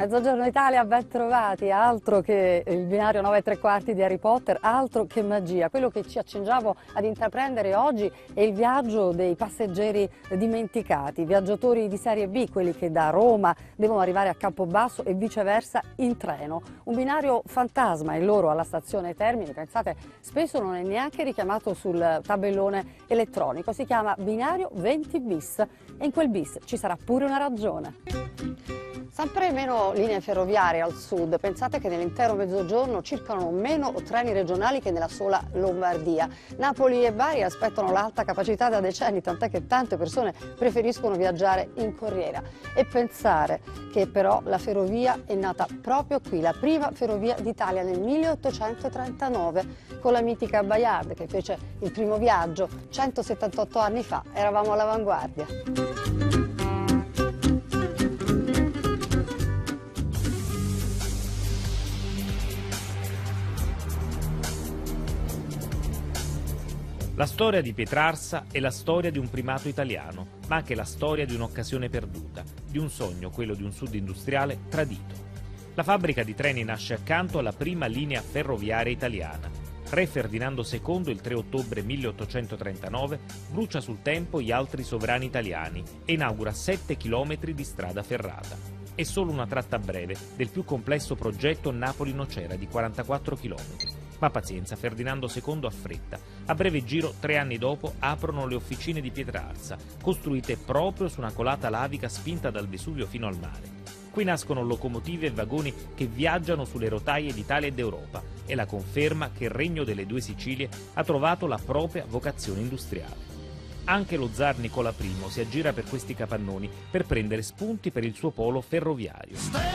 Mezzogiorno Italia, ben trovati, altro che il binario 9 3/4 di Harry Potter, altro che magia. Quello che ci accingiamo ad intraprendere oggi è il viaggio dei passeggeri dimenticati, viaggiatori di serie B, quelli che da Roma devono arrivare a Campobasso e viceversa in treno. Un binario fantasma il loro alla stazione Termini, pensate, spesso non è neanche richiamato sul tabellone elettronico, si chiama binario 20 bis e in quel bis ci sarà pure una ragione. Sempre meno linee ferroviarie al sud, pensate che nell'intero Mezzogiorno circolano meno treni regionali che nella sola Lombardia. Napoli e Bari aspettano l'alta capacità da decenni, tant'è che tante persone preferiscono viaggiare in corriera. E pensare che però la ferrovia è nata proprio qui, la prima ferrovia d'Italia nel 1839, con la mitica Bayard che fece il primo viaggio 178 anni fa, eravamo all'avanguardia. La storia di Pietrarsa è la storia di un primato italiano, ma anche la storia di un'occasione perduta, di un sogno, quello di un sud industriale tradito. La fabbrica di treni nasce accanto alla prima linea ferroviaria italiana. Re Ferdinando II, il 3 ottobre 1839, brucia sul tempo gli altri sovrani italiani e inaugura 7 chilometri di strada ferrata. È solo una tratta breve del più complesso progetto Napoli-Nocera di 44 chilometri. Ma pazienza, Ferdinando II affretta. A breve giro, 3 anni dopo, aprono le officine di Pietrarsa, costruite proprio su una colata lavica spinta dal Vesuvio fino al mare. Qui nascono locomotive e vagoni che viaggiano sulle rotaie d'Italia e d'Europa, e la conferma che il Regno delle Due Sicilie ha trovato la propria vocazione industriale. Anche lo zar Nicola I si aggira per questi capannoni per prendere spunti per il suo polo ferroviario.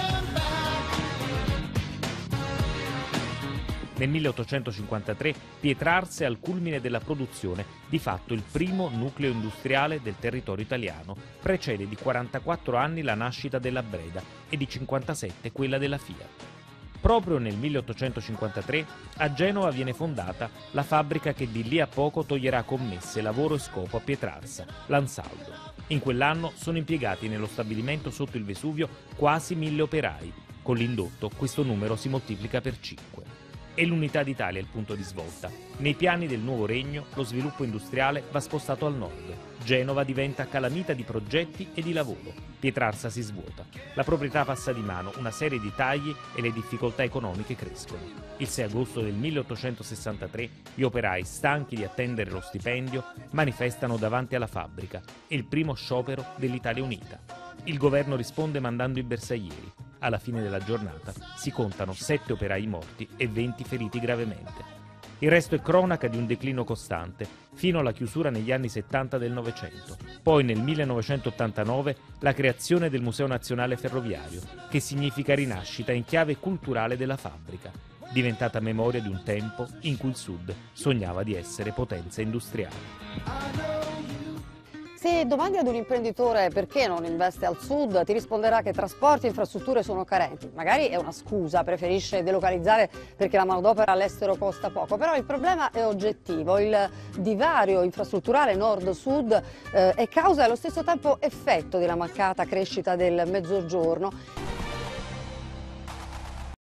Nel 1853 Pietrarsa è al culmine della produzione, di fatto il primo nucleo industriale del territorio italiano. Precede di 44 anni la nascita della Breda e di 57 quella della Fiat. Proprio nel 1853 a Genova viene fondata la fabbrica che di lì a poco toglierà commesse, lavoro e scopo a Pietrarsa, l'Ansaldo. In quell'anno sono impiegati nello stabilimento sotto il Vesuvio quasi 1000 operai. Con l'indotto questo numero si moltiplica per 5. È l'unità d'Italia il punto di svolta. Nei piani del nuovo regno lo sviluppo industriale va spostato al nord. Genova diventa calamita di progetti e di lavoro. Pietrarsa si svuota. La proprietà passa di mano, una serie di tagli e le difficoltà economiche crescono. Il 6 agosto del 1863 gli operai, stanchi di attendere lo stipendio, manifestano davanti alla fabbrica. È il primo sciopero dell'Italia Unita. Il governo risponde mandando i bersaglieri. Alla fine della giornata si contano 7 operai morti e 20 feriti gravemente. Il resto è cronaca di un declino costante, fino alla chiusura negli anni 70 del Novecento. Poi nel 1989 la creazione del Museo Nazionale Ferroviario, che significa rinascita in chiave culturale della fabbrica, diventata memoria di un tempo in cui il Sud sognava di essere potenza industriale. Se domandi ad un imprenditore perché non investe al sud, ti risponderà che trasporti e infrastrutture sono carenti. Magari è una scusa, preferisce delocalizzare perché la manodopera all'estero costa poco, però il problema è oggettivo. Il divario infrastrutturale nord-sud è causa e allo stesso tempo effetto della mancata crescita del Mezzogiorno.